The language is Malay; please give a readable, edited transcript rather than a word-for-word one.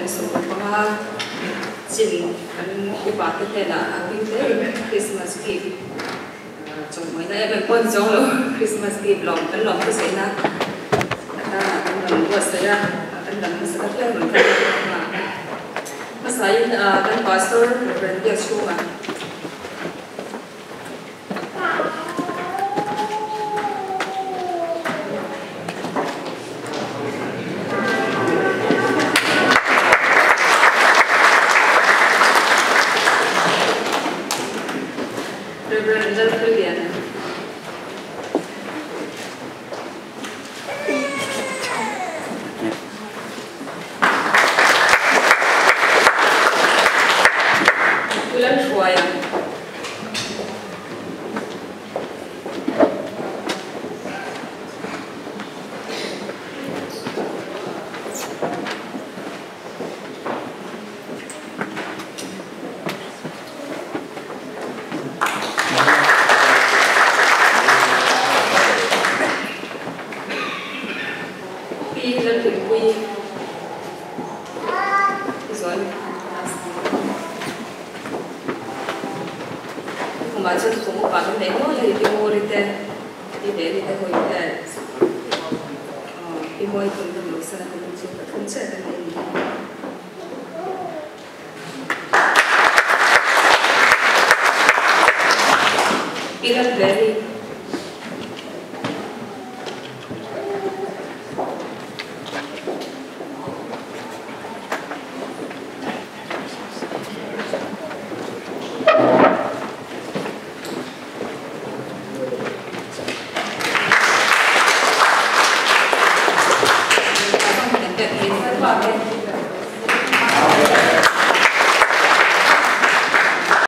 so mga chin kan upa te na ating te Christmas gift chung mai na em pon chung lo Christmas gift long kan long ko sai na ta kan long ko sai ya kan lang sa ka lo ta ma masai kan pastor Reverend Yeshua Amen.